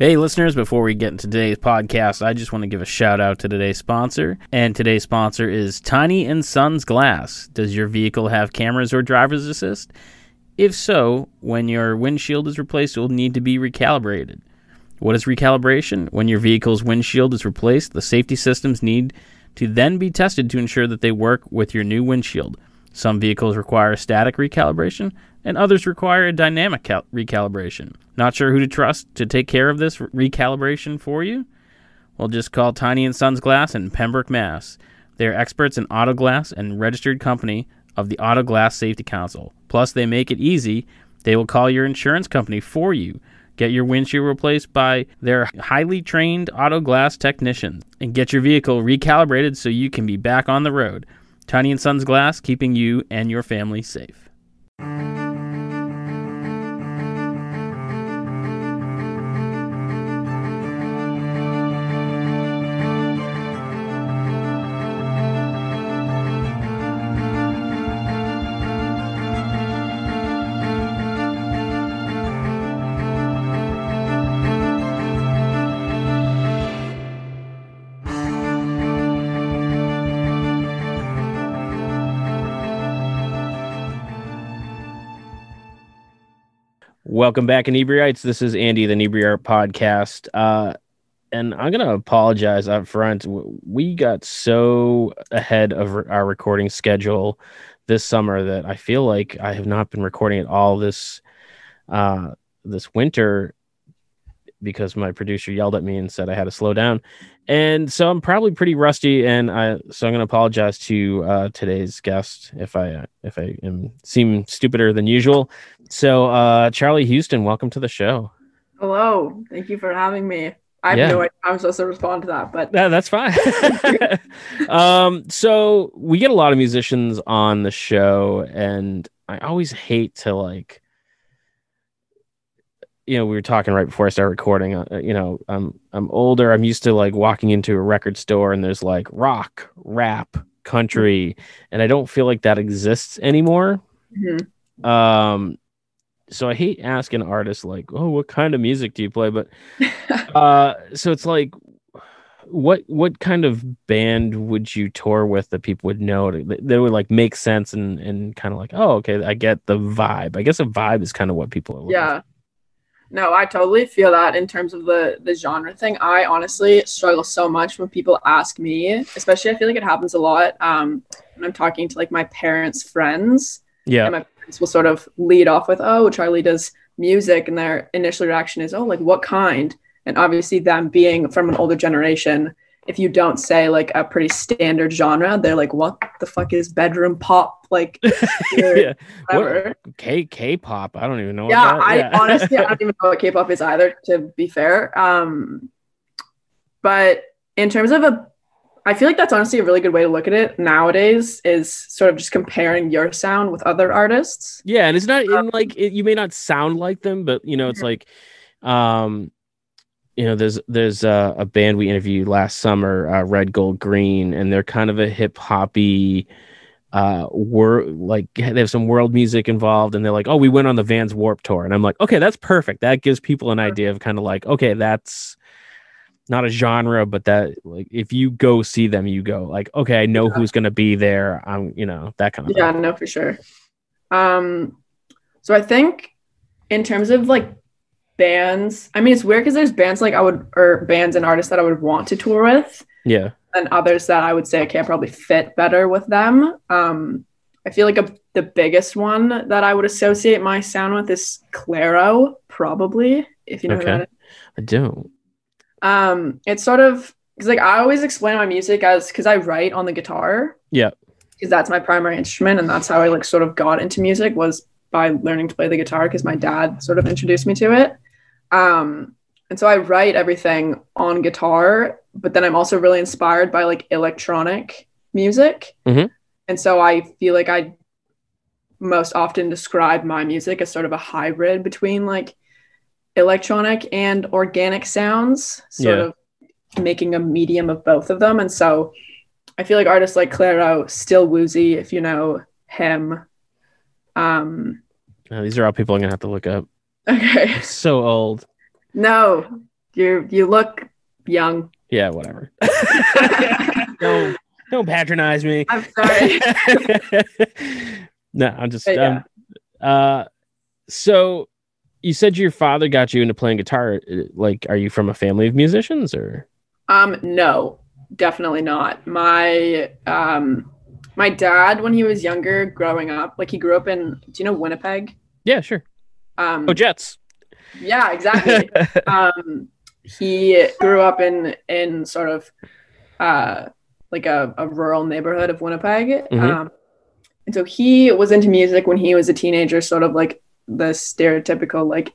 Hey listeners, before we get into today's podcast, I just want to give a shout out to today's sponsor. And today's sponsor is Tiny & Sons Glass. Does your vehicle have cameras or driver's assist? If so, when your windshield is replaced, it will need to be recalibrated. What is recalibration? When your vehicle's windshield is replaced, the safety systems need to then be tested to ensure that they work with your new windshield. Some vehicles require static recalibration, and others require a dynamic recalibration. Not sure who to trust to take care of this recalibration for you? Well, just call Tiny & Sons Glass in Pembroke, Mass. They are experts in auto glass and registered company of the Auto Glass Safety Council. Plus, they make it easy. They will call your insurance company for you. Get your windshield replaced by their highly trained auto glass technicians. And get your vehicle recalibrated so you can be back on the road. Tiny & Sons Glass, keeping you and your family safe. Welcome back, Inebri-ites. This is Andy, the Inebri-art podcast. And I'm going to apologize up front. We got so ahead of our recording schedule this summer that I feel like I have not been recording at all this winter because my producer yelled at me and said I had to slow down. And so I'm probably pretty rusty, so I'm going to apologize to today's guest if I seem stupider than usual. So Charlie Houston, welcome to the show. Hello, thank you for having me. I have no idea how I'm supposed to respond to that, but that's fine. So we get a lot of musicians on the show, and I always hate to we were talking right before I started recording. I'm older. I'm used to walking into a record store and there's rock, rap, country, and I don't feel like that exists anymore. Mm-hmm. So I hate asking artists oh, what kind of music do you play? But so it's what kind of band would you tour with that people would know that would make sense and kind of oh, okay, I get the vibe. I guess a vibe is kind of what people are looking for. No, I totally feel that in terms of the genre thing. I honestly struggle so much when people ask me, especially I feel like it happens a lot when I'm talking to my parents' friends. Yeah. And my parents will sort of lead off with, oh, Charlie does music. And their initial reaction is, oh, what kind? And obviously them being from an older generation, if you don't say a pretty standard genre, they're what the fuck is bedroom pop? Yeah. What, K-pop? I don't even know. I honestly, I don't even know what K-pop is either, to be fair. But in terms of I feel like that's honestly a really good way to look at it nowadays, is sort of just comparing your sound with other artists. Yeah, and it's not you may not sound like them, but it's there's a band we interviewed last summer, Red Gold Green, and they're kind of a hip hoppy they have some world music involved, and they're oh, we went on the Vans Warped Tour, and I'm okay, that's perfect. That gives people an idea of kind of okay, that's not a genre, but that if you go see them, you go okay, I know who's going to be there. That kind of thing. No, for sure. So I think in terms of bands, I mean, it's weird because there's bands bands and artists that I would want to tour with. Yeah. And others that I would say I can't probably fit better with them. I feel the biggest one that I would associate my sound with is Claro, probably, if you know who that is. I do. It's sort of because I always explain my music as because I write on the guitar. Yeah. Because that's my primary instrument, and that's how I sort of got into music, was by learning to play the guitar because my dad sort of introduced me to it. And so I write everything on guitar, but then I'm also really inspired by electronic music. Mm-hmm. And so I feel I most often describe my music as sort of a hybrid between electronic and organic sounds, sort of making a medium of both of them. And so I feel artists like Claro, Still Woozy, if you know him. These are all people I'm gonna have to look up. Okay. I'm so old. No, You look young. Yeah, whatever. Don't patronize me. I'm sorry. No, I'm just But yeah. So you said your father got you into playing guitar. Like, are you from a family of musicians or? No, definitely not. My dad, when he was younger, growing up, like he grew up in, do you know Winnipeg? Yeah, sure. Oh, Jets. Yeah, exactly. He grew up in sort of like a rural neighborhood of Winnipeg. Mm-hmm. And so he was into music when he was a teenager, sort of like the stereotypical like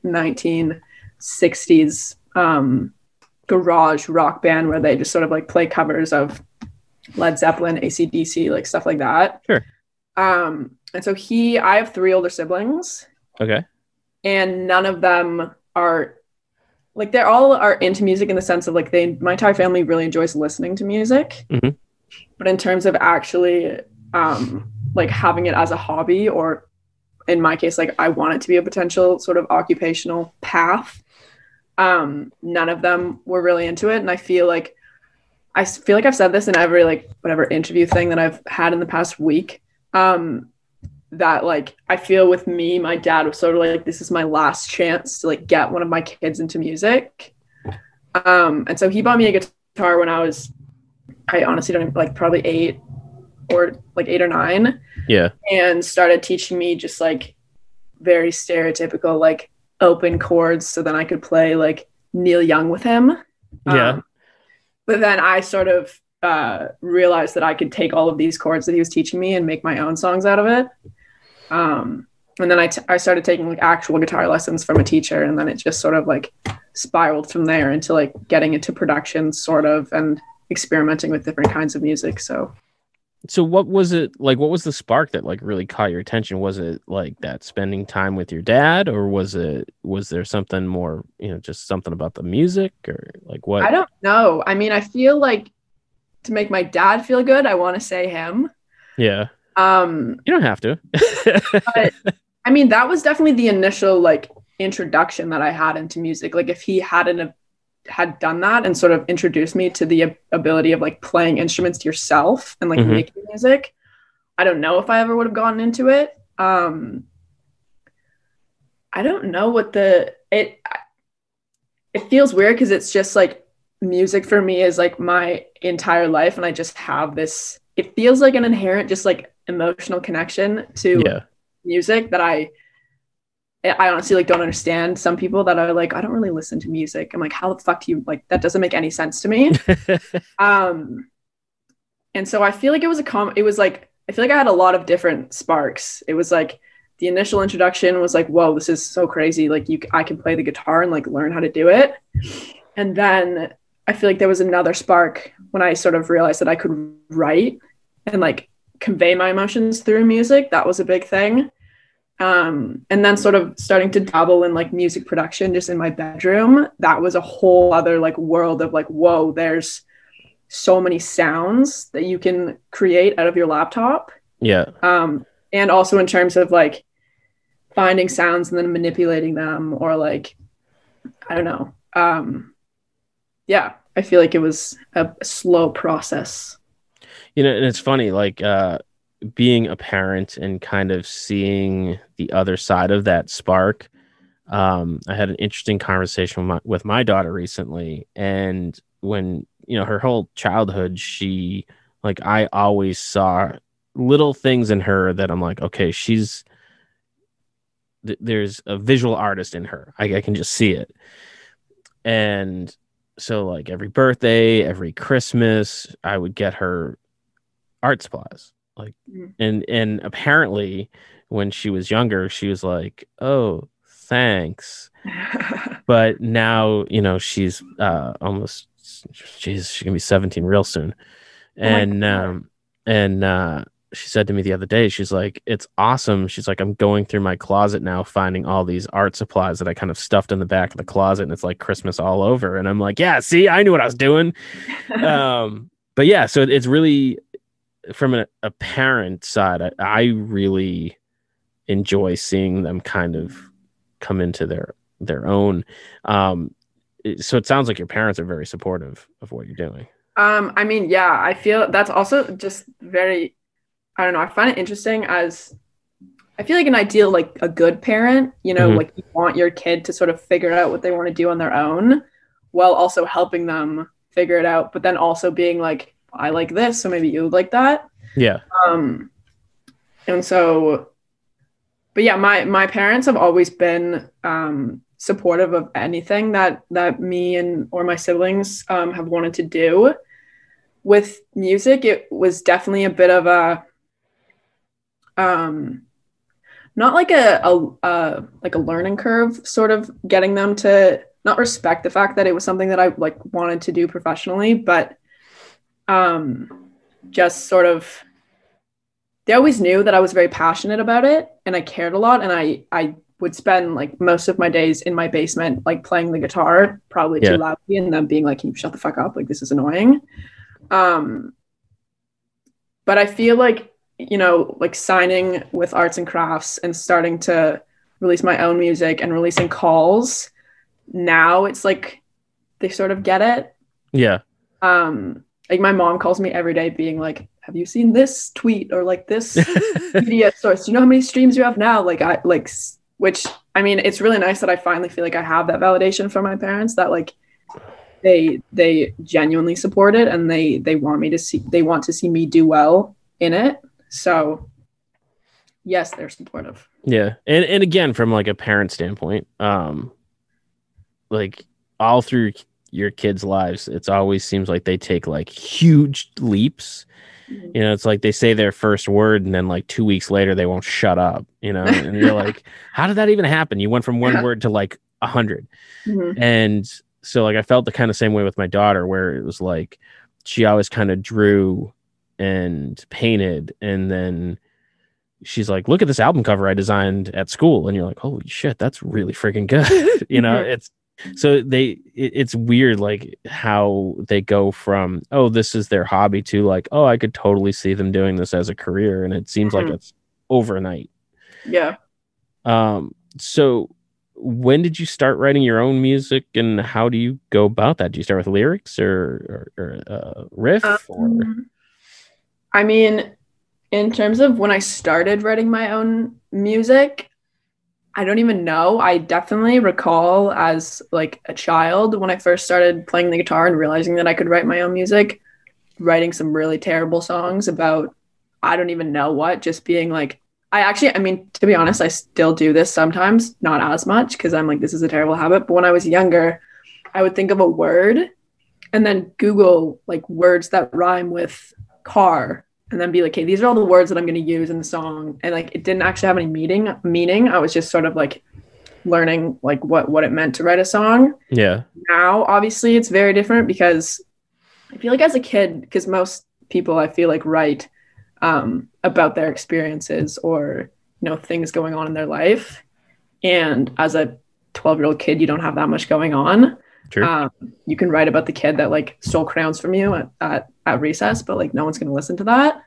1960s garage rock band where they just sort of like play covers of Led Zeppelin, AC/DC, like stuff like that. Sure. And so I have 3 older siblings. Okay. And none of them are like, they all are into music in the sense of like my entire family really enjoys listening to music. Mm-hmm. But in terms of actually like having it as a hobby, or in my case, like I want it to be a potential sort of occupational path, none of them were really into it. And I feel like I've said this in every like whatever interview thing that I've had in the past week, that like I feel with me, my dad was sort of like, this is my last chance to like get one of my kids into music. And so he bought me a guitar when I honestly don't even, like probably 8 or 9. Yeah. And started teaching me just like very stereotypical like open chords, so then I could play like Neil Young with him. Yeah. But then I sort of realized that I could take all of these chords that he was teaching me and make my own songs out of it. And then I started taking like actual guitar lessons from a teacher, and then it just sort of like spiraled from there into like getting into production sort of, and experimenting with different kinds of music. So what was it like? What was the spark that like really caught your attention? Was it like that spending time with your dad, or was there something more, just something about the music, or like what? I don't know. I mean, I feel like to make my dad feel good, I want to say him. Yeah. You don't have to. But I mean, that was definitely the initial like introduction that I had into music. Like if he hadn't had done that and sort of introduced me to the ability of like playing instruments yourself and like making music, I don't know if I ever would have gotten into it. I don't know what it feels weird because it's just like music for me is like my entire life, and I just have this, it feels like an inherent just like emotional connection to music that I honestly like don't understand. Some people that are like, I don't really listen to music. I'm like, how the fuck do you, like, that doesn't make any sense to me. And so I feel like it was like, I feel like I had a lot of different sparks. It was like the initial introduction was like, whoa, this is so crazy. Like I can play the guitar and like learn how to do it. And then I feel like there was another spark when I sort of realized that I could write and like convey my emotions through music. That was a big thing. And then sort of starting to dabble in like music production just in my bedroom. That was a whole other like world of like, whoa, there's so many sounds that you can create out of your laptop. Yeah. And also in terms of like finding sounds and then manipulating them, or like, I don't know. Yeah, I feel like it was a slow process. And it's funny, like being a parent and kind of seeing the other side of that spark. I had an interesting conversation with my daughter recently, and when her whole childhood, she like, I always saw little things in her that I'm like, okay, there's a visual artist in her. I can just see it. And so like every birthday, every Christmas, I would get her art supplies. Like, and apparently when she was younger, she was like, oh, thanks. But now, she's almost, she's gonna be 17 real soon. And she said to me the other day, she's like, it's awesome. She's like, I'm going through my closet now, finding all these art supplies that I kind of stuffed in the back of the closet, and it's like Christmas all over. And I'm like, yeah, see, I knew what I was doing. But yeah, so it's really, from a parent side, I really enjoy seeing them kind of come into their own. So it sounds like your parents are very supportive of what you're doing. I mean, yeah, I feel that's also just very, I don't know, I find it interesting as I feel like an ideal, like a good parent, Mm-hmm. like you want your kid to sort of figure out what they want to do on their own while also helping them figure it out, but then also being like, I like this, so maybe you would like that. Yeah. Um, and so, but yeah, my parents have always been supportive of anything that me and or my siblings have wanted to do. With music, it was definitely a bit of a um, not like like a learning curve, sort of getting them to not respect the fact that it was something that I like wanted to do professionally, but just sort of they always knew that I was very passionate about it and I cared a lot, and I would spend like most of my days in my basement like playing the guitar probably too Yeah. loudly and them being like, can you shut the fuck up, like this is annoying. um but I feel like, like signing with arts and crafts and starting to release my own music and releasing calls, now it's like they sort of get it. Yeah. Like my mom calls me every day being like, have you seen this tweet or like this media source? Do you know how many streams you have now? Like I like, which I mean, it's really nice that I finally feel like I have that validation from my parents that like they genuinely support it and they want to see me do well in it. So yes, they're supportive. Yeah. And again, from like a parent standpoint, like all through your kids' lives, it's always seems like they take like huge leaps. It's like they say their first word and then like 2 weeks later they won't shut up, and you're like, how did that even happen? You went from one word to like 100. Mm-hmm. And so like I felt the kind of same way with my daughter, where it was like she always kind of drew and painted, and then she's like, look at this album cover I designed at school, and you're like, holy shit, that's really freaking good. It's so it's weird like how they go from, oh, this is their hobby, to like, oh, I could totally see them doing this as a career, and it seems like it's overnight. Yeah. So when did you start writing your own music, and how do you go about that? Do you start with lyrics or riff? I mean, in terms of when I started writing my own music, I don't even know. I definitely recall as like a child when I first started playing the guitar and realizing that I could write my own music, writing some really terrible songs about I don't even know what, just being like, I mean, to be honest, I still do this sometimes, not as much because I'm like, this is a terrible habit. But when I was younger, I would think of a word and then Google like words that rhyme with car and then be like, hey, these are all the words that I'm going to use in the song. And like, it didn't actually have any meaning. I was just sort of like learning like what it meant to write a song. Yeah. Now, obviously it's very different because I feel like as a kid, because most people I feel like write about their experiences or, things going on in their life. And as a 12-year-old kid, you don't have that much going on. True. You can write about the kid that like stole crayons from you at recess, but like no one's going to listen to that.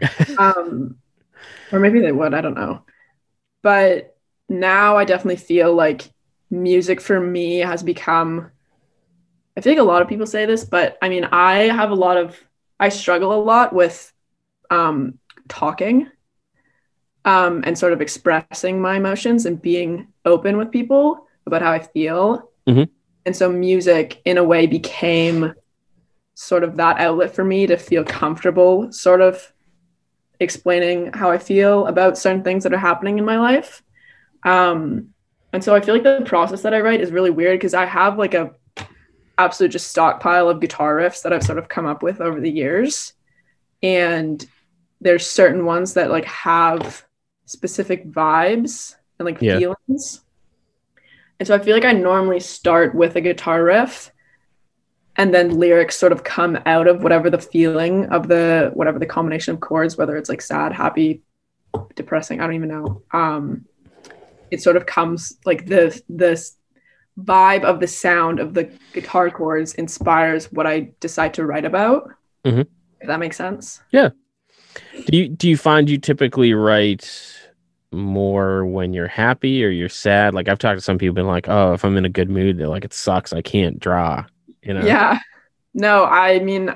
Or maybe they would, I don't know. But now I definitely feel like music for me has become, I feel like a lot of people say this, but I mean, I struggle a lot with talking and sort of expressing my emotions and being open with people about how I feel. Mm-hmm. And so music in a way became sort of that outlet for me to feel comfortable sort of explaining how I feel about certain things that are happening in my life. And so I feel like the process that I write is really weird because I have like a absolute just stockpile of guitar riffs that I've sort of come up with over the years. And there's certain ones that like have specific vibes and like feelings. And so I feel like I normally start with a guitar riff and then lyrics sort of come out of whatever the feeling of whatever the combination of chords, whether it's like sad, happy, depressing, I don't even know. It sort of comes like the vibe of the sound of the guitar chords inspires what I decide to write about. Mm-hmm. If that makes sense. Yeah. Do you find you typically write more when you're happy or you're sad? Like I've talked to some people been like, oh, if I'm in a good mood, they're like, it sucks, I can't draw, you know? Yeah. No, I mean,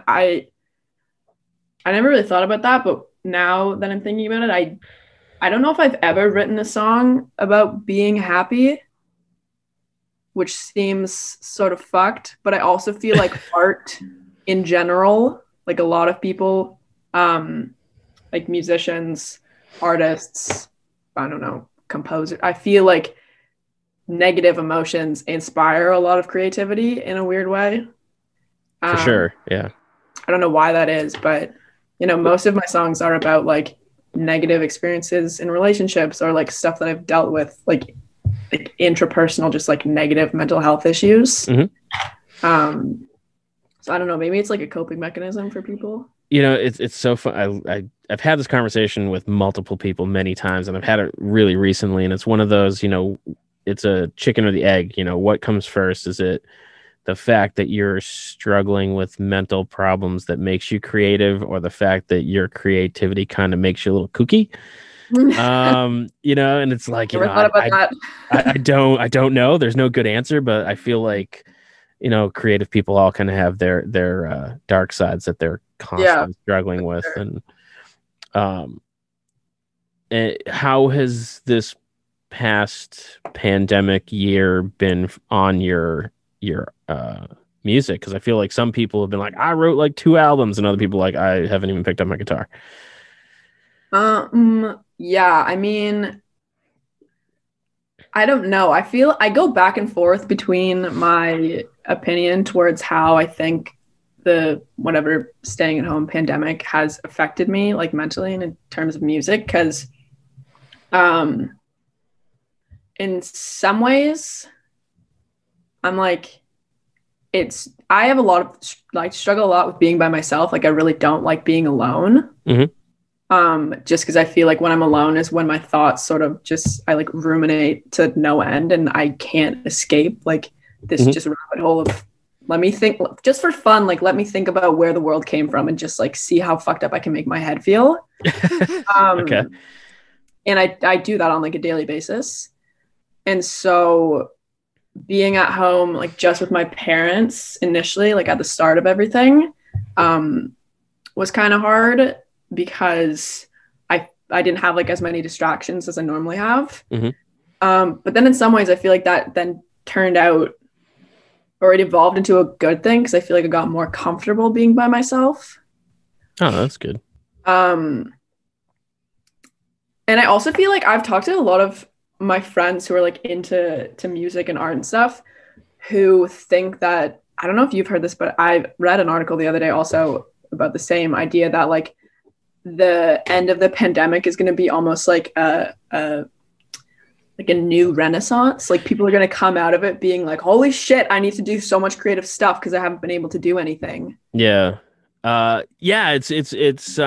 I never really thought about that, but now that I'm thinking about it, I don't know if I've ever written a song about being happy, which seems sort of fucked, but I also feel like art in general, like a lot of people, like musicians, artists, I don't know, composers, I feel like negative emotions inspire a lot of creativity in a weird way. For sure. Yeah. I don't know why that is, but most of my songs are about like negative experiences in relationships or like stuff that I've dealt with, like intrapersonal, just like negative mental health issues. Mm-hmm. So I don't know, maybe it's like a coping mechanism for people. It's so fun. I've had this conversation with multiple people many times, and I've had it really recently, and it's one of those, it's a chicken or the egg. What comes first? Is it the fact that you're struggling with mental problems that makes you creative, or the fact that your creativity kind of makes you a little kooky? And it's like, Never thought about that. I don't know. There's no good answer, but I feel like, creative people all kind of have their dark sides that they're constantly struggling with. Sure. And how has this past pandemic year been on your music? Because I feel like some people have been like, I wrote like 2 albums, and other people like, I haven't even picked up my guitar. Yeah, I mean, I don't know. I feel I go back and forth between my opinion towards how I think the whatever staying at home pandemic has affected me, like mentally and in terms of music, because in some ways I'm like, I have a lot of like struggle a lot with being by myself. Like I really don't like being alone. Just because I feel like when I'm alone is when my thoughts sort of I like ruminate to no end, and I can't escape like this just rabbit hole of let me think just for fun, like let me think about where the world came from and just like see how fucked up I can make my head feel. Okay. And I do that on like a daily basis. And so being at home, like just with my parents initially, like at the start of everything, was kind of hard because I didn't have like as many distractions as I normally have. But then in some ways I feel like that then turned out, or it evolved into a good thing, because I feel like I got more comfortable being by myself. Oh, that's good. And I also feel like I've talked to a lot of my friends who are like into music and art and stuff, who think that, I don't know if you've heard this, but I read an article the other day also about the same idea that like the end of the pandemic is going to be almost like a new renaissance. Like people are going to come out of it being like, holy shit, I need to do so much creative stuff because I haven't been able to do anything. Yeah. It's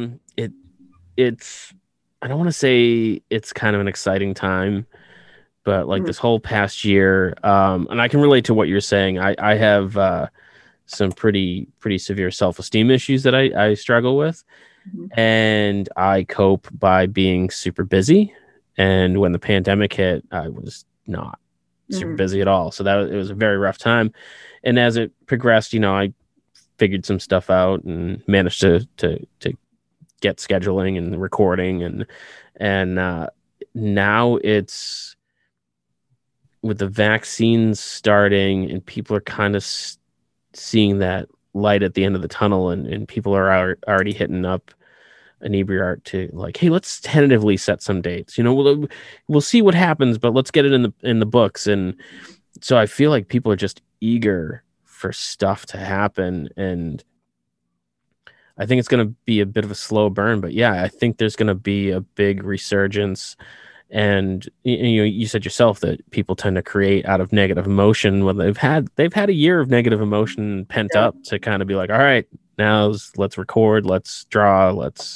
I don't want to say it's kind of an exciting time, but like this whole past year, and I can relate to what you're saying. I have some pretty severe self-esteem issues that I struggle with, and I cope by being super busy. And when the pandemic hit, I was not super busy at all. So it was a very rough time. And as it progressed, I figured some stuff out and managed to get scheduling and recording, and now it's with the vaccines starting and people are kind of seeing that light at the end of the tunnel, and people are already hitting up Inebri-art to like, hey, let's tentatively set some dates. We'll see what happens, but let's get it in the books. And so I feel like people are just eager for stuff to happen, and I think it's going to be a bit of a slow burn, but yeah, I think there's going to be a big resurgence. And you said yourself that people tend to create out of negative emotion when they've had a year of negative emotion pent up to kind of be like, all right, now let's record, let's draw, let's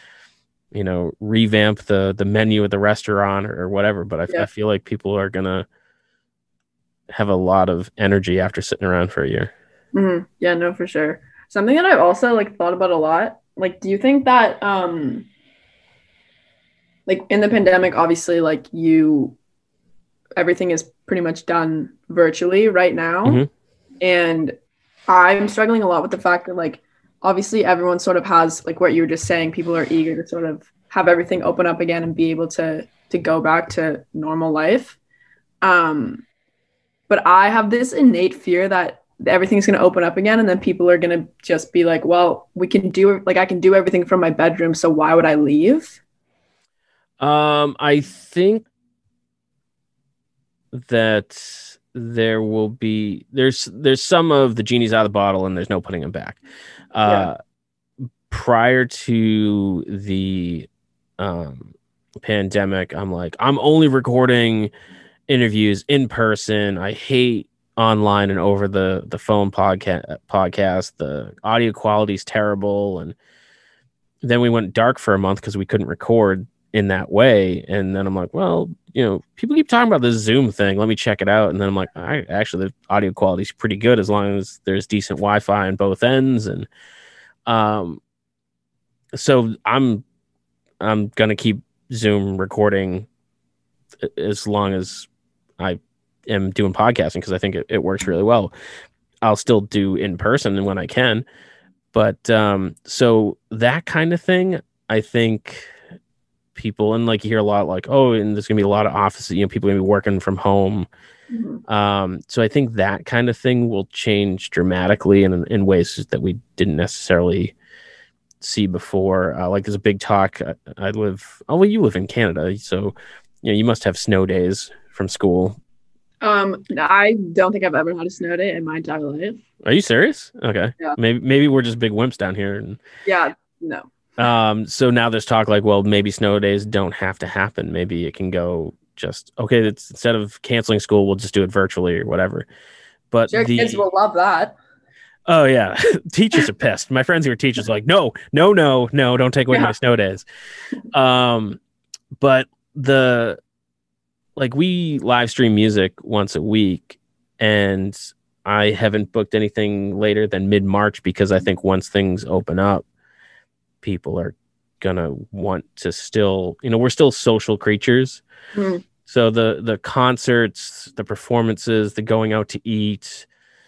revamp the menu at the restaurant or whatever. But I feel like people are gonna have a lot of energy after sitting around for a year. Yeah, no, for sure. Something that I've also like thought about a lot, like, do you think that like in the pandemic, obviously, like everything is pretty much done virtually right now. Mhm. And I'm struggling a lot with the fact that, like, obviously everyone sort of has, like what you were just saying, people are eager to sort of have everything open up again and be able to go back to normal life. But I have this innate fear that everything's going to open up again, and then people are going to just be like, well, I can do everything from my bedroom, so why would I leave? I think that there's some of the genie's out of the bottle and there's no putting him back. Prior to the pandemic, I'm like, I'm only recording interviews in person. I hate online and over the phone podcast. The audio quality is terrible. And then we went dark for a month because we couldn't record in that way. And then I'm like, well, people keep talking about this Zoom thing. Let me check it out. And then I'm like, actually, the audio quality is pretty good as long as there's decent Wi-Fi on both ends. And so I'm gonna keep Zoom recording as long as I am doing podcasting, because I think it works really well. I'll still do in person when I can, but so that kind of thing, I think people, and like you hear a lot, like, oh, and there's gonna be a lot of offices, people gonna be working from home. So I think that kind of thing will change dramatically in ways that we didn't necessarily see before. Like there's a big talk. You live in Canada, so you must have snow days from school. I don't think I've ever had a snow day in my entire life. Are you serious? Okay. Yeah. Maybe we're just big wimps down here. Yeah, no. So now there's talk like, well, maybe snow days don't have to happen. Maybe it can go just okay. Instead of canceling school, we'll just do it virtually or whatever. But Sure, kids will love that. Oh yeah, teachers are pissed. My friends who are teachers are like, no, don't take away my snow days. But we live stream music once a week, and I haven't booked anything later than mid-March because I think once things open up, people are gonna want to still, we're still social creatures. So the concerts, the performances, the going out to eat,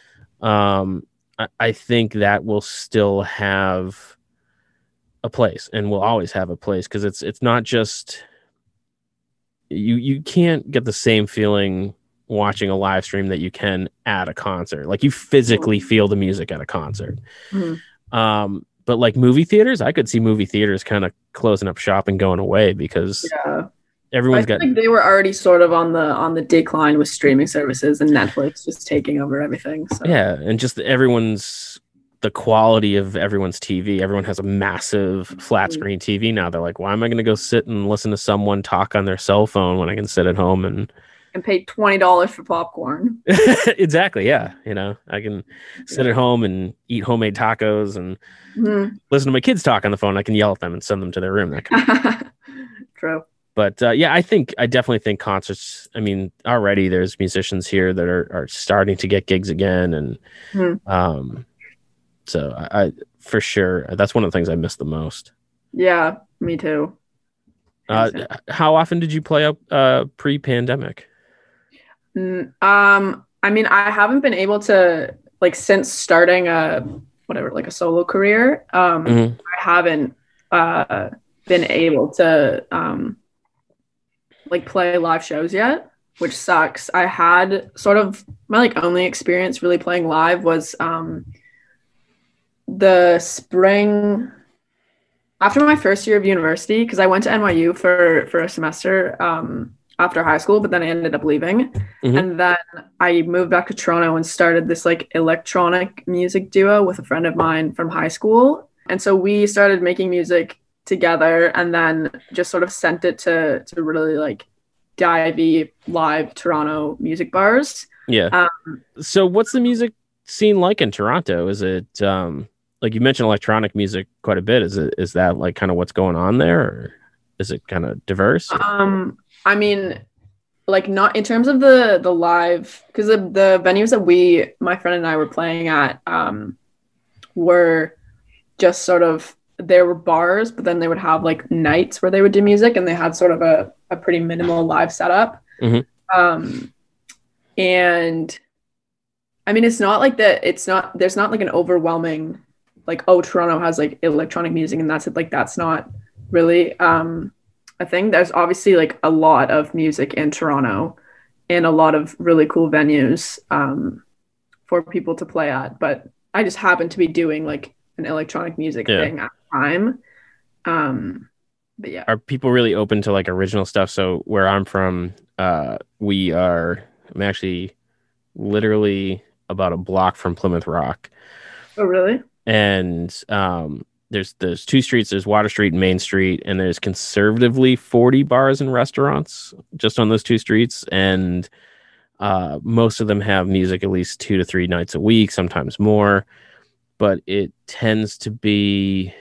I think that will still have a place and will always have a place, because it's not just you can't get the same feeling watching a live stream that you can at a concert. Like you physically feel the music at a concert. But like movie theaters, I could see movie theaters kind of closing up shop and going away because everyone's got. Like they were already sort of on the decline with streaming services and Netflix just taking over everything. So. Yeah, and just the quality of everyone's TV. Everyone has a massive flat screen TV now. They're like, why am I going to go sit and listen to someone talk on their cell phone when I can sit at home and pay $20 for popcorn? Exactly. Yeah. I can sit at home and eat homemade tacos and listen to my kids talk on the phone. I can yell at them and send them to their room. That kind of True. But I definitely think concerts, already there's musicians here that are starting to get gigs again. And so I for sure, that's one of the things I miss the most. Yeah, me too. How often did you play up pre-pandemic? I haven't been able to, like, since starting a solo career. I haven't been able to play live shows yet, which sucks. I had sort of my only experience really playing live was the spring after my first year of university, because I went to NYU for a semester after high school, but then I ended up leaving. And then I moved back to Toronto and started this electronic music duo with a friend of mine from high school. And so we started making music together and then just sort of sent it to really divey live Toronto music bars. Yeah. So what's the music scene like in Toronto? Is it you mentioned electronic music quite a bit. Is that kind of what's going on there, or is it kind of diverse? Not in terms of the live, because the venues that my friend and I were playing at were just sort of there were bars, but then they would have like nights where they would do music, and they had sort of a pretty minimal live setup. And I mean, it's not like that. There's not like an overwhelming, like, oh, Toronto has like electronic music and that's it. Like, that's not really a thing. There's obviously like a lot of music in Toronto and a lot of really cool venues for people to play at. But I just happened to be doing like an electronic music thing at the time. But yeah. Are people really open to like original stuff? So where I'm from, I'm actually literally about a block from Plymouth Rock. Oh, really? And there's 2 streets. There's Water Street and Main Street, and there's conservatively 40 bars and restaurants just on those 2 streets. And most of them have music at least 2 to 3 nights a week, sometimes more. But it tends to be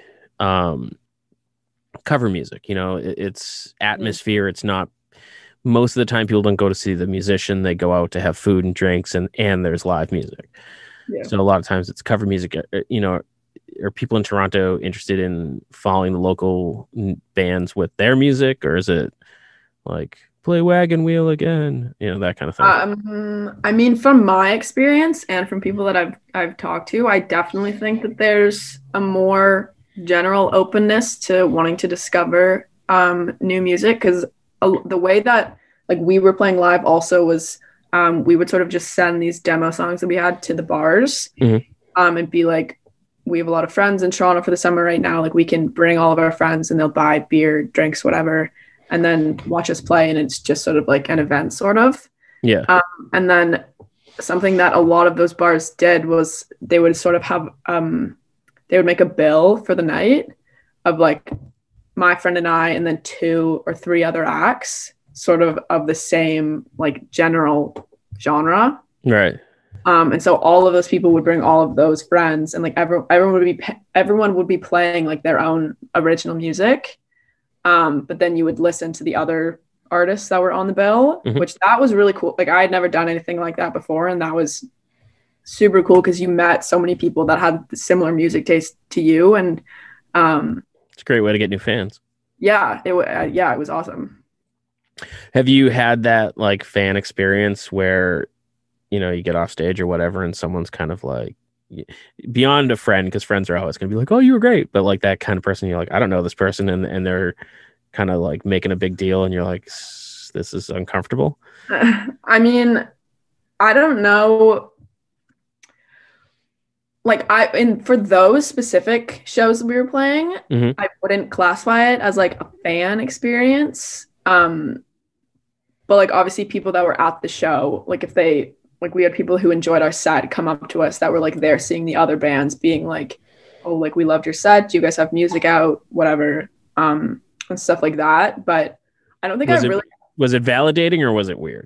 cover music. You know, it's atmosphere. It's not. Most of the time, people don't go to see the musician. They go out to have food and drinks, and there's live music. Yeah. So a lot of times it's cover music. You know, are people in Toronto interested in following the local bands with their music, or is it like play Wagon Wheel again? You know, that kind of thing. I mean, from my experience and from people that I've talked to, I definitely think that there's a more general openness to wanting to discover new music, because the way that like we were playing live also was we would sort of just send these demo songs that we had to the bars and be like, we have a lot of friends in Toronto for the summer right now, like we can bring all of our friends and they'll buy beer, drinks, whatever, and then watch us play, and it's just sort of like an event sort of. And then something that a lot of those bars did was they would sort of have they would make a bill for the night of like my friend and I, and then 2 or 3 other acts sort of the same like general genre. Right. And so all of those people would bring all of those friends, and like everyone would be playing like their own original music. But then you would listen to the other artists that were on the bill, which that was really cool. Like I had never done anything like that before, and that was super cool because you met so many people that had similar music taste to you, and it's a great way to get new fans. Yeah, it was awesome. Have you had that like fan experience where, you know, you get off stage or whatever and someone's kind of like beyond a friend, because friends are always going to be like, oh, you were great, but like that kind of person, you're like, I don't know this person, and they're kind of like making a big deal, and you're like, this is uncomfortable? I mean, I don't know. Like for those specific shows that we were playing, I wouldn't classify it as like a fan experience. But like obviously people that were at the show, like if they like, we had people who enjoyed our set come up to us that were like there seeing the other bands being like, oh, like we loved your set. Do you guys have music out? Whatever. And stuff like that. But I don't think was it validating or was it weird?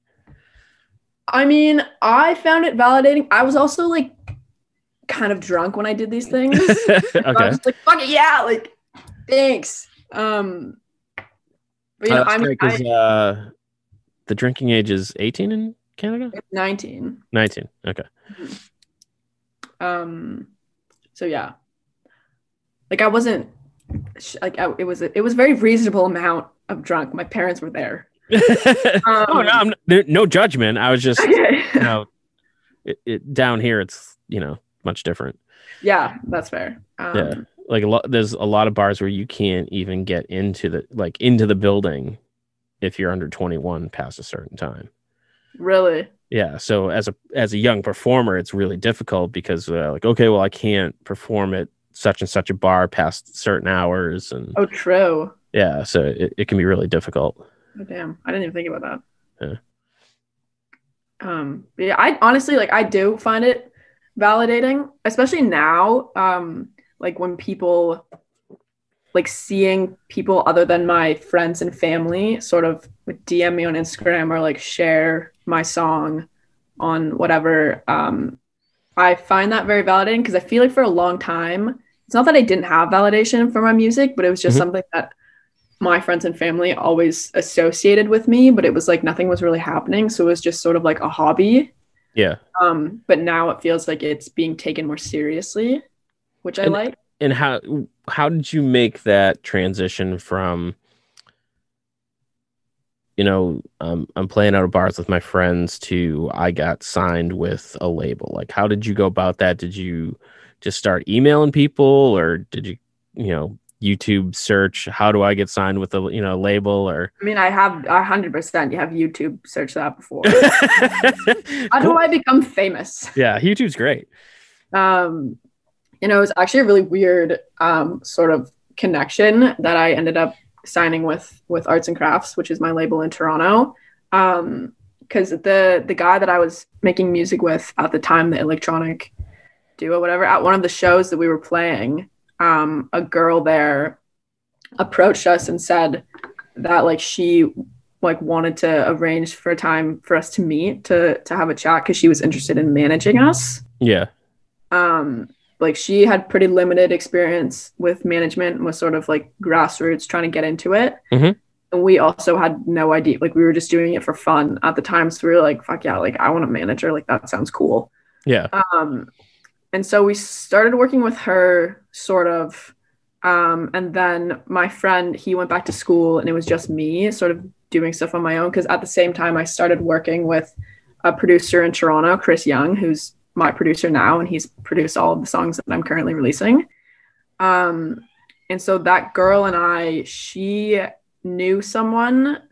I mean, I found it validating. I was also like kind of drunk when I did these things. Okay. I was just like, fuck it, yeah, like thanks. But you know, the drinking age is 18 in Canada? It's 19. 19. Okay. So yeah. Like I wasn't like it was a very reasonable amount of drunk. My parents were there. No judgment. I was just okay. You know, down here it's, you know, much different. Yeah, that's fair. Yeah. Like there's a lot of bars where you can't even get into the building if you're under 21 past a certain time. Really? Yeah. So as a young performer, it's really difficult because like, okay, well, I can't perform at such and such a bar past certain hours. And oh, true. Yeah. So it can be really difficult. Oh, damn. I didn't even think about that. Yeah. But yeah, I honestly, like, I do find it validating, especially now. Like when people, like seeing people other than my friends and family sort of like DM me on Instagram or like share my song on whatever. I find that very validating because I feel like for a long time, it's not that I didn't have validation for my music, but it was just something that my friends and family always associated with me, but it was like nothing was really happening. So it was just sort of like a hobby. Yeah. But now it feels like it's being taken more seriously, which I like. and how did you make that transition from, I'm playing out of bars with my friends to I got signed with a label? Like, how did you go about that? Did you just start emailing people, or did you, YouTube search, how do I get signed with a, label? Or I mean, I have 100%. You have YouTube search that before. How do I become famous? Yeah, YouTube's great. It was actually a really weird sort of connection that I ended up signing with Arts and Crafts, which is my label in Toronto. Because the guy that I was making music with at the time, the electronic duo, whatever, at one of the shows that we were playing, a girl there approached us and said that like she like wanted to arrange for a time for us to meet to have a chat because she was interested in managing us. Yeah. Like she had pretty limited experience with management and was sort of like grassroots trying to get into it. Mm-hmm. And we also had no idea, like we were just doing it for fun at the time. So we were like, fuck yeah, like I want a manager. Like that sounds cool. Yeah. And so we started working with her sort of. And then my friend, he went back to school and it was just me sort of doing stuff on my own. Cause at the same time I started working with a producer in Toronto, Chris Young, who's my producer now, and he's produced all of the songs that I'm currently releasing. And so that girl and I, she knew someone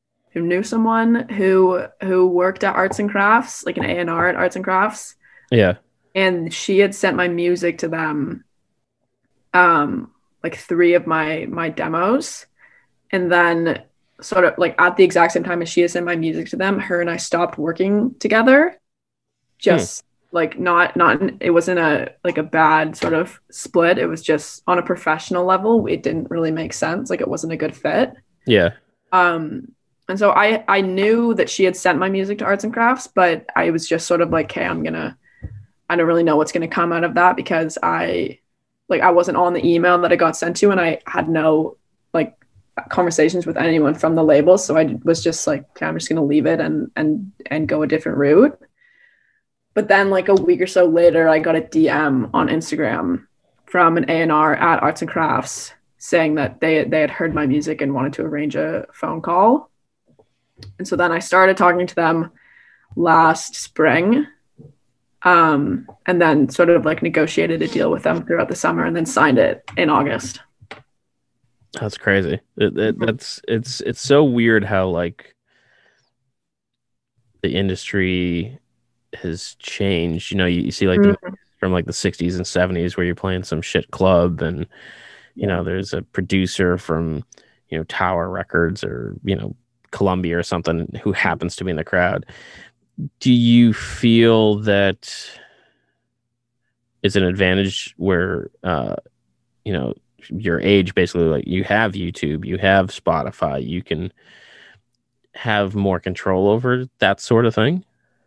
who worked at Arts and Crafts, like an A&R at Arts and Crafts. Yeah. And she had sent my music to them, like 3 of my demos. And then sort of like at the exact same time as she had sent my music to them, her and I stopped working together. Just like not it wasn't a bad sort of split. It was just on a professional level, it didn't really make sense. Like it wasn't a good fit. Yeah. And so I knew that she had sent my music to Arts and Crafts, but I was just sort of like, hey, I don't really know what's gonna come out of that because I wasn't on the email that I got sent to, and I had no like conversations with anyone from the label. So I was just like, okay, I'm just gonna leave it and go a different route. But then like a week or so later, I got a DM on Instagram from an A&R at Arts and Crafts saying that they had heard my music and wanted to arrange a phone call. And so then I started talking to them last spring, and then sort of like negotiated a deal with them throughout the summer and then signed it in August. That's crazy. It's so weird how like the industry has changed. You see like from like the 60s and 70s where you're playing some shit club and there's a producer from Tower Records or Columbia or something who happens to be in the crowd. Do you feel that it's an advantage where your age, basically, like you have YouTube, you have Spotify, you can have more control over that sort of thing?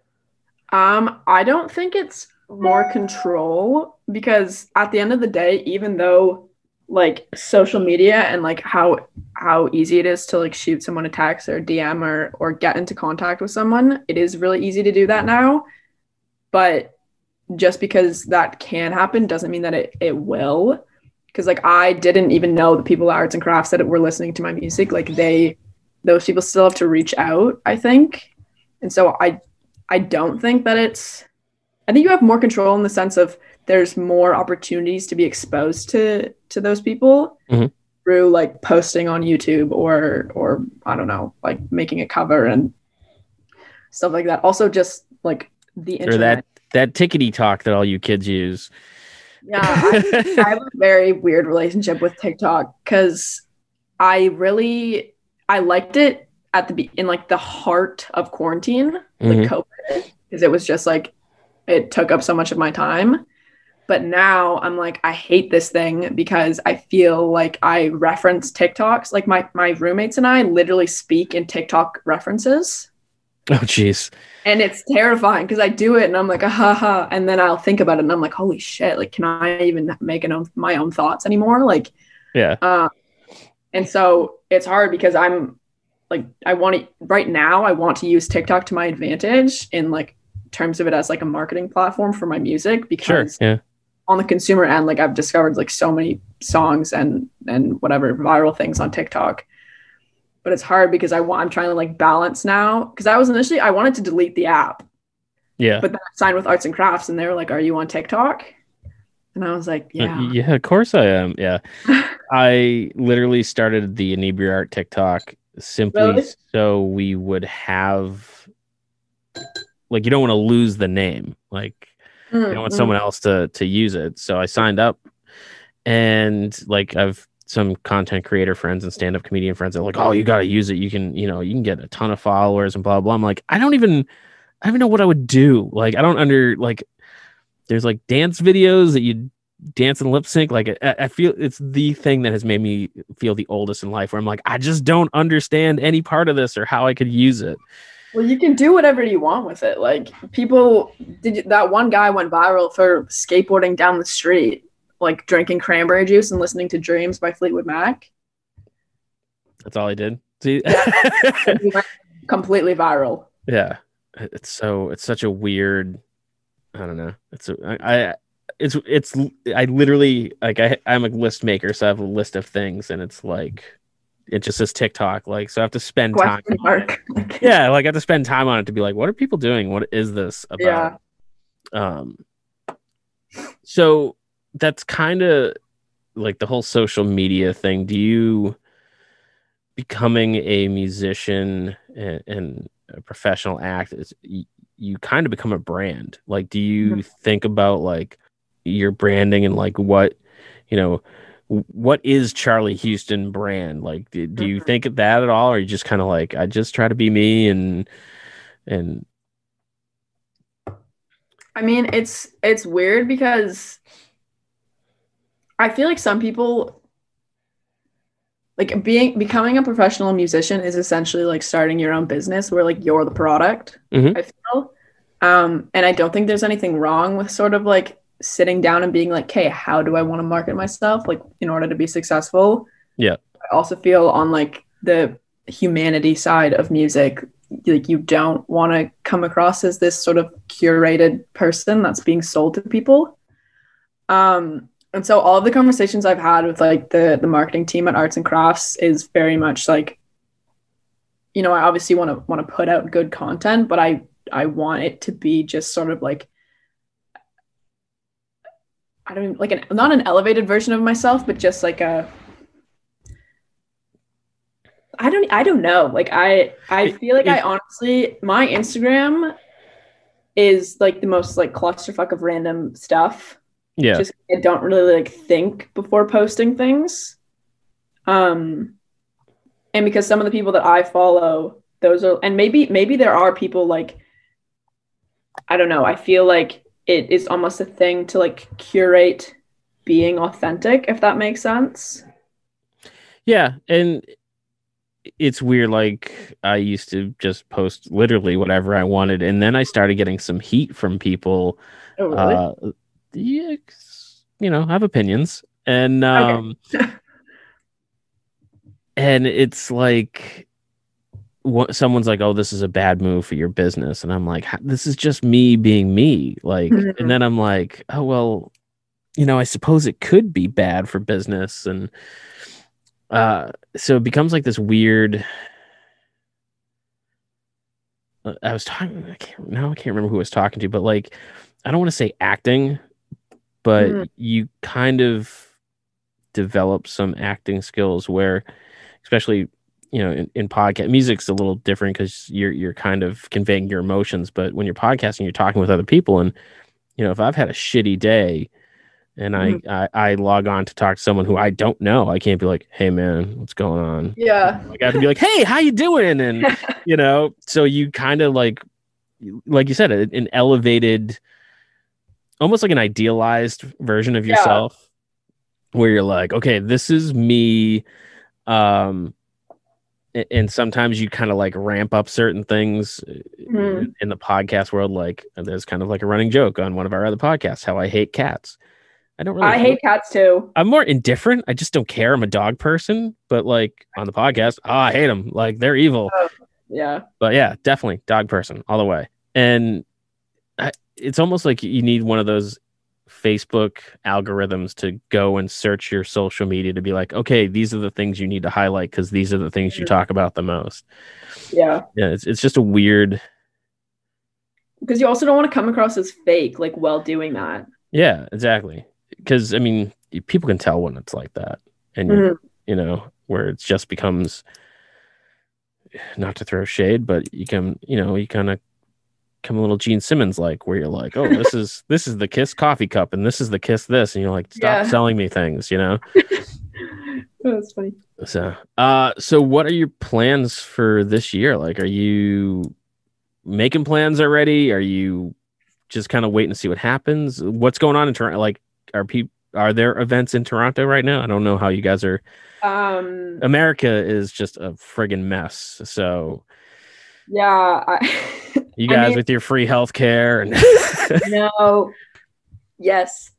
I don't think it's more control, because at the end of the day, even though like social media and like how easy it is to like shoot someone a text or DM or get into contact with someone, it is really easy to do that now. But just because that can happen doesn't mean that it will. Because like I didn't even know the people at Arts and Crafts that were listening to my music. Like those people still have to reach out, I think. And so I don't think that I think you have more control in the sense of there's more opportunities to be exposed to those people through like posting on YouTube or I don't know, like making a cover and stuff like that. Also just like the internet. Or that tickety talk that all you kids use. Yeah, I have a very weird relationship with TikTok because I liked it in like the heart of quarantine, like COVID, because it was just like it took up so much of my time. But now I'm like, I hate this thing because I feel like I reference TikToks. Like my roommates and I literally speak in TikTok references. Oh, geez. And it's terrifying because I do it and I'm like, ha. And then I'll think about it and I'm like, holy shit, like, can I even make my own thoughts anymore? Like, yeah. And so it's hard because I'm like, right now I want to use TikTok to my advantage in like terms of it as like a marketing platform for my music, because sure, yeah. on the consumer end, like I've discovered like so many songs and whatever viral things on TikTok. But it's hard because I'm trying to like balance now, because I wanted to delete the app. Yeah. But then I signed with Arts and Crafts and they were like, "Are you on TikTok?" And I was like, "Yeah." Yeah, of course I am. Yeah. I literally started the Inebri-art TikTok simply Really? so we would have, like, you don't want to lose the name. Like, you don't want someone else to use it. So I signed up, and like I've some content creator friends and stand-up comedian friends are like, "Oh, you got to use it. You can get a ton of followers and blah blah." I'm like, I don't even know what I would do. Like, I don't like, there's like dance videos that you dance and lip sync. Like, I feel it's the thing that has made me feel the oldest in life, where I'm like, I just don't understand any part of this or how I could use it. Well, you can do whatever you want with it. Like that one guy went viral for skateboarding down the street, like drinking cranberry juice and listening to Dreams by Fleetwood Mac. That's all I did. See? Yeah. He went completely viral. Yeah. It's such a weird, I don't know. I literally, like, I'm a list maker, so I have a list of things, and it's like, it just says TikTok, like, so I have to spend time. Yeah, like I have to spend time on it to be like, what are people doing? What is this about? Yeah. So that's kind of like the whole social media thing. Do you, becoming a musician and a professional act, you kind of become a brand? Like, do you think about like your branding and like what is Charlie Houston brand? Like, do you think of that at all, or are you just kind of like, I just try to be me? And I mean, it's weird because I feel like some people, like, becoming a professional musician is essentially like starting your own business where like you're the product. I feel, and I don't think there's anything wrong with sort of like sitting down and being like, "Hey, how do I want to market myself, like, in order to be successful?" Yeah. I also feel on like the humanity side of music, like, you don't want to come across as this sort of curated person that's being sold to people. And so all of the conversations I've had with like the marketing team at Arts and Crafts is very much like, I obviously want to put out good content, but I want it to be just sort of like, I don't like not an elevated version of myself, but just like I don't know. Like, I feel like I honestly, my Instagram is like the most like clusterfuck of random stuff. Yeah. Just, I don't really like think before posting things. And because some of the people that I follow, those are, and maybe there are people like, I don't know, I feel like it is almost a thing to like curate being authentic, if that makes sense. Yeah. And it's weird. Like, I used to just post literally whatever I wanted, and then I started getting some heat from people. Oh, really? Yeah, I have opinions, and Okay. and it's like, someone's like, "Oh, this is a bad move for your business," and I'm like, "This is just me being me." Like, and then I'm like, "Oh, well, I suppose it could be bad for business," and so it becomes like this weird. I was talking. I can't remember who I was talking to, but like, I don't want to say acting, but you kind of develop some acting skills where, especially, in podcast, music's a little different because you're kind of conveying your emotions. But when you're podcasting, you're talking with other people, and if I've had a shitty day and I log on to talk to someone who I don't know, I can't be like, "Hey man, what's going on?" Yeah. I have to be like, "Hey, how you doing?" And so you kind of like you said, an elevated, almost like an idealized version of yourself, where you're like, okay, this is me. And sometimes you kind of like ramp up certain things in the podcast world. Like, there's kind of like a running joke on one of our other podcasts, how I hate cats. I hate cats too. I'm more indifferent. I just don't care. I'm a dog person, but like on the podcast, I hate them. Like, they're evil. Yeah. But yeah, definitely dog person all the way. And it's almost like you need one of those Facebook algorithms to go and search your social media to be like, okay, these are the things you need to highlight because these are the things you talk about the most. Yeah. Yeah, it's just a weird. Because you also don't want to come across as fake, like, while doing that. Yeah, exactly. Because I mean, people can tell when it's like that, and you know, where it just becomes, not to throw shade, but you can, you kind of come a little Gene Simmons like, where you're like, oh, this is the Kiss coffee cup, and this is the Kiss this, and you're like, stop selling me things, That's funny. So what are your plans for this year? Like, are you making plans already? Are you just kind of waiting to see what happens? What's going on in Toronto? Like, are there events in Toronto right now? I don't know how you guys are. America is just a friggin' mess. So yeah, you guys with your free healthcare and no, yes,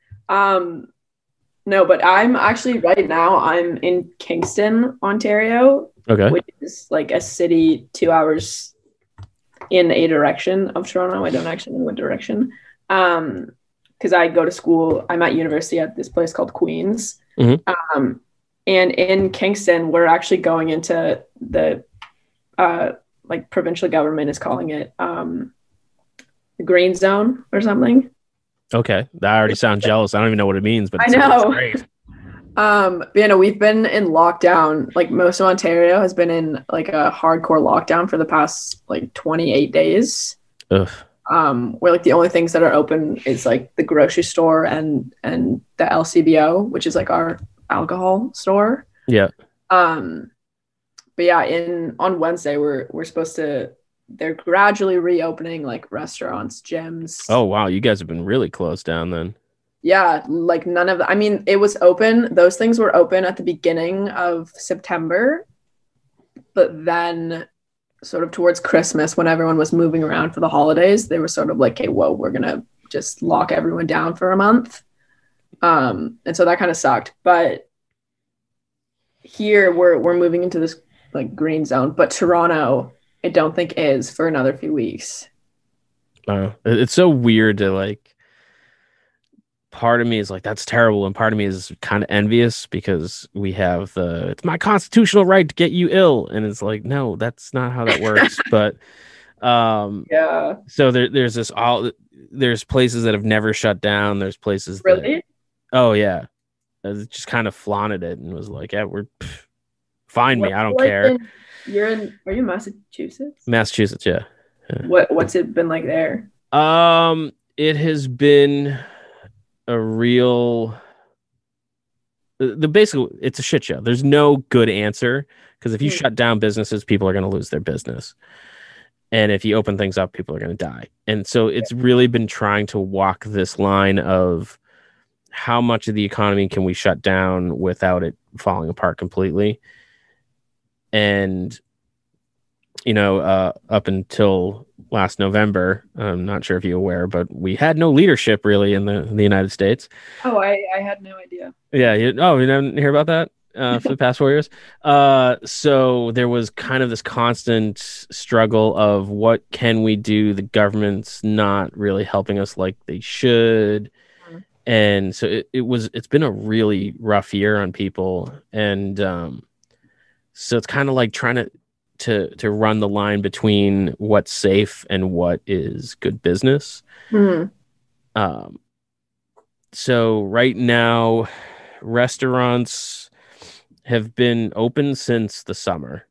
no, but I'm actually right now I'm in Kingston, Ontario, which is like a city 2 hours in a direction of Toronto. I don't actually know what direction. Because I go to school, I'm at university at this place called Queen's. And in Kingston, we're actually going into the like provincial government is calling it the green zone or something. Okay, I already sound jealous. I don't even know what it means, but I know. Great. We've been in lockdown. Like, most of Ontario has been in like a hardcore lockdown for the past like 28 days. Ugh. Where like the only things that are open is like the grocery store and the LCBO, which is like our alcohol store. Yeah. But yeah, on Wednesday we're supposed to. They're gradually reopening like restaurants, gyms. Oh wow, you guys have been really closed down then. Yeah, like none of I mean, it was open. Those things were open at the beginning of September, but then sort of towards Christmas, when everyone was moving around for the holidays, they were sort of like, "Hey, whoa, we're gonna just lock everyone down for a month," and so that kind of sucked. But here we're moving into this like green zone, but Toronto, I don't think is for another few weeks. It's so weird to like. Part of me is like, that's terrible, and part of me is kind of envious because we have it's my constitutional right to get you ill, and it's like, no, that's not how that works. But yeah. So there's places that have never shut down. There's places really. Oh yeah, just kind of flaunted it and was like, yeah, find me, I don't care. Are you in Massachusetts? Massachusetts, yeah. What's it been like there? It has been a real basically it's a shit show. There's no good answer, because if you shut down businesses, people are going to lose their business, and if you open things up, people are going to die. And so it's really been trying to walk this line of how much of the economy can we shut down without it falling apart completely. And up until last November, I'm not sure if you're aware, but we had no leadership really in the United States. Oh, I had no idea. Yeah. You didn't hear about that for the past 4 years? So there was kind of this constant struggle of what can we do? The government's not really helping us like they should. And so it's been a really rough year on people. And so it's kind of like trying to run the line between what's safe and what is good business. So right now, restaurants have been open since the summer,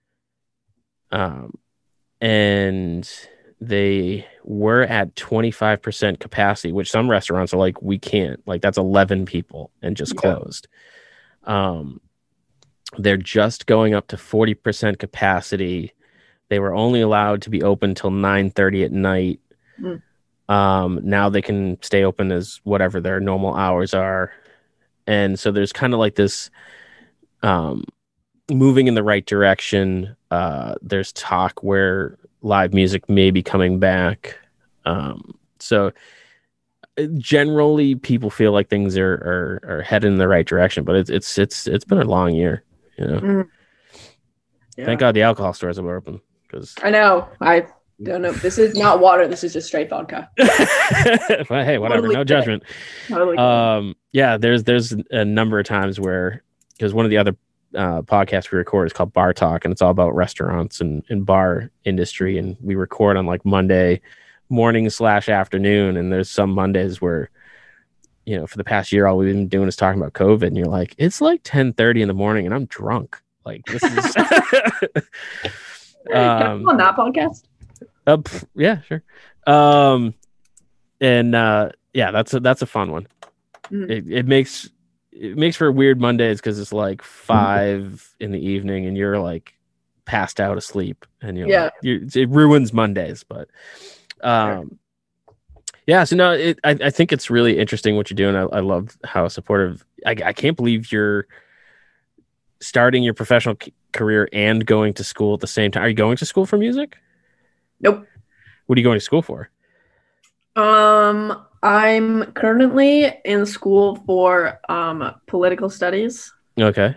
and they were at 25% capacity, which some restaurants are like, we can't, like, that's 11 people and just closed. They're just going up to 40% capacity. They were only allowed to be open till 9:30 at night. Now they can stay open as whatever their normal hours are. And so there's kind of like this moving in the right direction. There's talk where live music may be coming back. So generally people feel like things are headed in the right direction, but it's been a long year. Thank God the alcohol stores are open, because I know Don't know. This is not water. This is just straight vodka. Well, hey, whatever. Totally No kidding. judgment. Totally. Yeah, there's a number of times where, because one of the other podcasts we record is called Bar Talk, and it's all about restaurants and bar industry, and we record on like Monday morning / afternoon, and there's some Mondays where, you know, for the past year all we've been doing is talking about COVID, and you're like, it's like 10:30 in the morning and I'm drunk. Like, this is Can I go on that podcast? Yeah, sure. Yeah, that's a fun one. Mhm. It makes for weird Mondays because it's like 5 in the evening and you're like passed out asleep, and you're like, it ruins Mondays. But yeah, so no, I think it's really interesting what you're doing. I love how supportive. I can't believe you're starting your professional career and going to school at the same time. Are you going to school for music? Nope. What are you going to school for? I'm currently in school for political studies. Okay.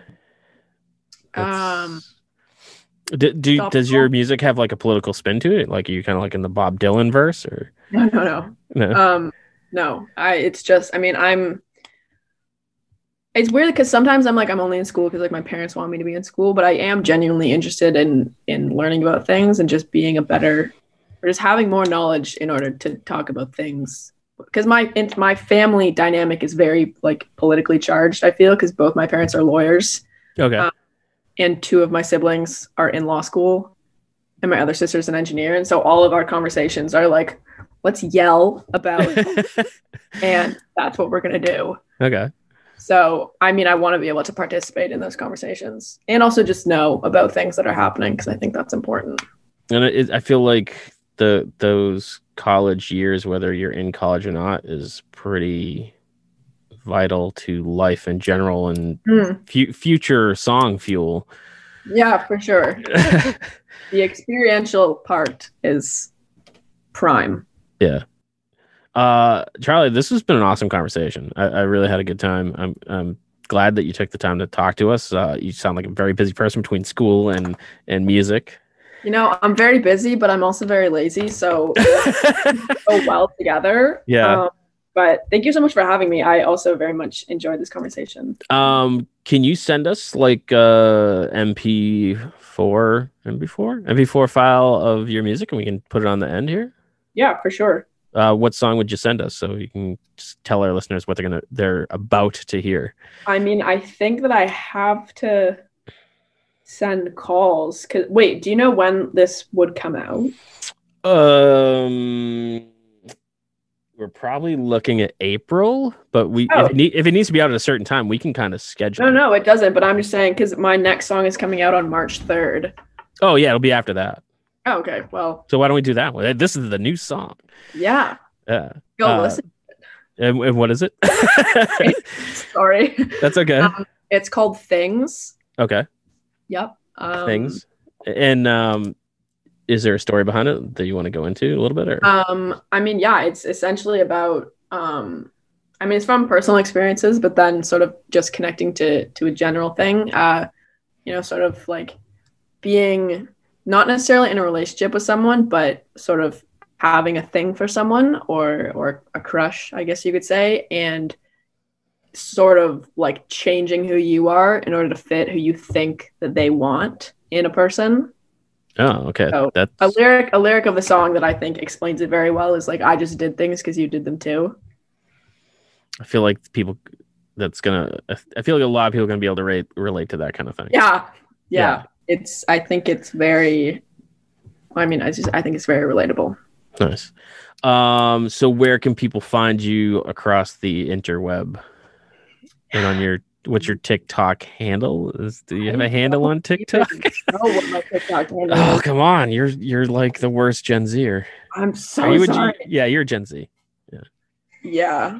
Does your music have like a political spin to it? Like, are you kind of like in the Bob Dylan verse, or? No. No. It's just, I mean, it's weird because sometimes I'm like, I'm only in school because like my parents want me to be in school, but I am genuinely interested in learning about things and just being or just having more knowledge in order to talk about things. Because my family dynamic is very like politically charged, I feel, because both my parents are lawyers. Okay. And 2 of my siblings are in law school, and my other sister's an engineer. And so all of our conversations are like, let's yell about, and that's what we're going to do. Okay. So, I mean, I want to be able to participate in those conversations and also just know about things that are happening, because I think that's important. And I feel like those college years, whether you're in college or not, is pretty vital to life in general and future song fuel. Yeah, for sure. The experiential part is prime. Yeah. Charlie, this has been an awesome conversation. I really had a good time. I'm glad that you took the time to talk to us. You sound like a very busy person between school and music. You know, I'm very busy, but I'm also very lazy, so go well together. Yeah. But thank you so much for having me. I also very much enjoyed this conversation. Can you send us like MP4 file of your music, and we can put it on the end here? Yeah, for sure. What song would you send us so you can just tell our listeners what they're about to hear? I mean, I think that I have to send calls. Wait, do you know when this would come out? We're probably looking at April, but if it needs to be out at a certain time, we can kind of schedule. No, it doesn't. But I'm just saying, because my next song is coming out on March 3rd. Oh yeah, it'll be after that. Oh, okay, well. So why don't we do that one? This is the new song. Yeah. Yeah. Go listen. And what is it? Sorry. That's okay. It's called Things. Okay. Yep. Things. And is there a story behind it that you want to go into a little bit? Or? I mean, yeah, it's essentially about, I mean, it's from personal experiences, but then sort of just connecting to a general thing, you know, sort of like being not necessarily in a relationship with someone, but sort of having a thing for someone or a crush, I guess you could say, and sort of like changing who you are in order to fit who you think that they want in a person. Oh, okay. So that's a lyric of the song that I think explains it very well is like, I just did things because you did them too. I feel like I feel like a lot of people are gonna be able to relate to that kind of thing. Yeah. I think it's very, I mean, I think it's very relatable. Nice. So where can people find you across the interweb? And on what's your TikTok handle? Do you have a handle on TikTok? I don't know what my TikTok handle is. Oh, come on. You're like the worst Gen Zer. I'm so sorry. Yeah, you're Gen Z. Yeah.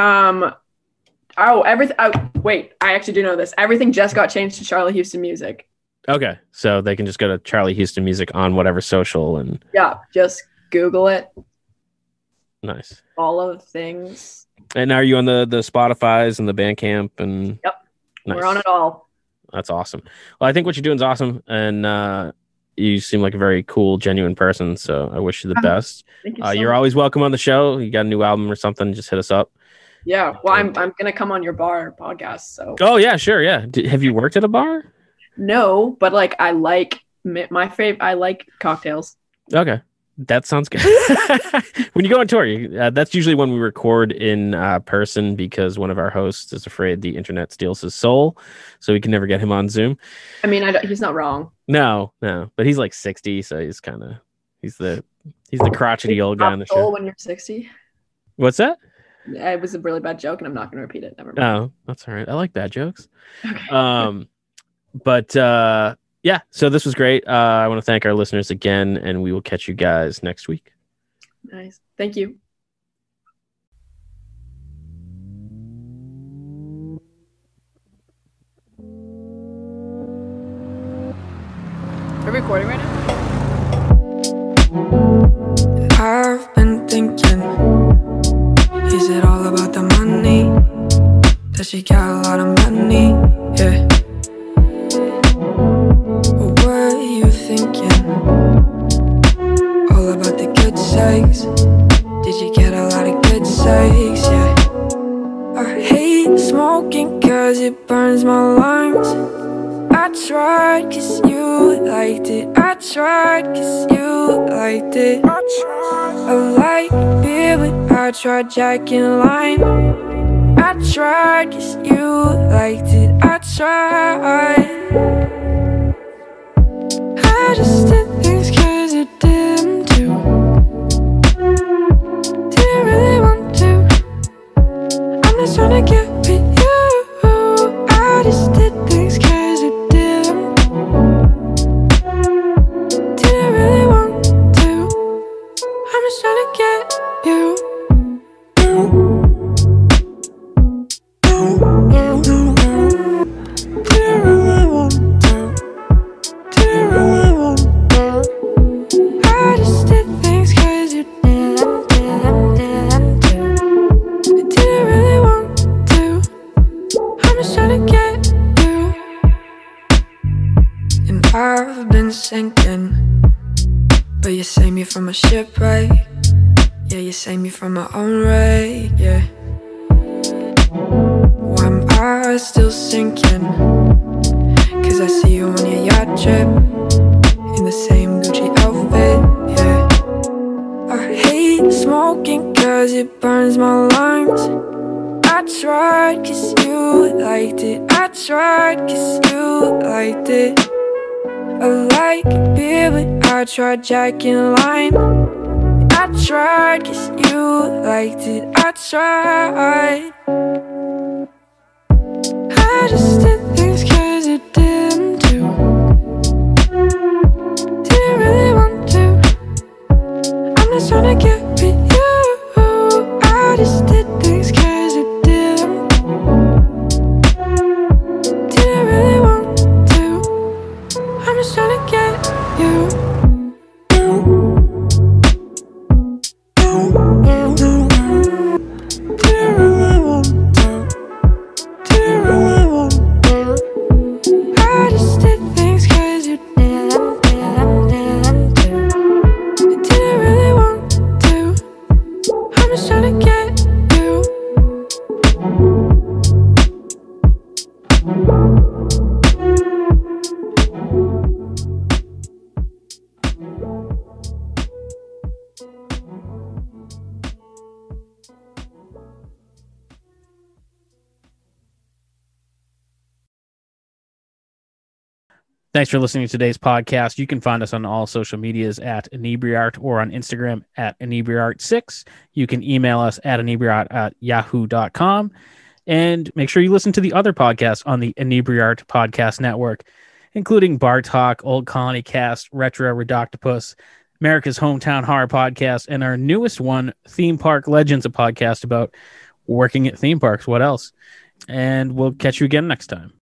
Wait, I actually do know this. Everything just got changed to Charlie Houston Music. Okay. So they can just go to Charlie Houston Music on whatever social and yeah, just Google it. Nice. All of things. And are you on the Spotify's and the Bandcamp and? Yep. Nice. We're on it all. That's awesome. Well, I think what you're doing is awesome, and you seem like a very cool, genuine person. So I wish you the best. Thank you so You're much. always welcome on the show. You got a new album or something, just hit us up. Yeah. Well, I'm gonna come on your bar podcast. So. Oh yeah, sure, yeah. Have you worked at a bar? No, but like I like my favorite. I like cocktails. Okay, that sounds good. When you go on tour, that's usually when we record in person because one of our hosts is afraid the internet steals his soul, so we can never get him on Zoom. I mean, he's not wrong. No, but he's like 60, so he's the crotchety old guy on the show. When you're 60. What's that? It was a really bad joke, and I'm not going to repeat it. Never mind. Oh, that's all right. I like bad jokes. Okay. But yeah, so this was great. I want to thank our listeners again, and we will catch you guys next week. Nice. Thank you. Are we recording right now? I've been thinking, is it all about the money? Does she got a lot of money? Yeah. Or were you thinking all about the good sex? Did you get a lot of good sex? Yeah. I hate smoking cause it burns my lungs. I tried cause you liked it. I tried cause you liked it. I like beer but I tried Jack and Lime. I tried cause you liked it. I tried. I just did things cause you did them too. Didn't really want to. I'm not trying to get with you. I just did things cause you did them. Didn't really want to. I'm just trying to get you. I've been sinking, but you saved me from a shipwreck. Yeah, you saved me from my own wreck. Yeah. Why am I still sinking? Cause I see you on your yacht trip in the same Gucci outfit. Yeah. I hate smoking cause it burns my lungs. I tried cause you liked it. I tried cause you liked it. I like beer but I tried Jack and Lime. I tried cause you liked it. I tried. I just did things cause you did them too. Didn't really want to. I'm not trying to get with you. I just did things cause you did them. Didn't really want to. I'm just trying to get you. I just did things cause you did them. I didn't really want to. I'm just trying to get you. Thanks for listening to today's podcast. You can find us on all social medias at Inebri-art or on Instagram at Inebri-art6. You can email us at Inebri-art@yahoo.com. And make sure you listen to the other podcasts on the Inebri-art Podcast Network, including Bar Talk, Old Colony Cast, Retro Redoctopus, America's Hometown Horror Podcast, and our newest one, Theme Park Legends, a podcast about working at theme parks. What else? And we'll catch you again next time.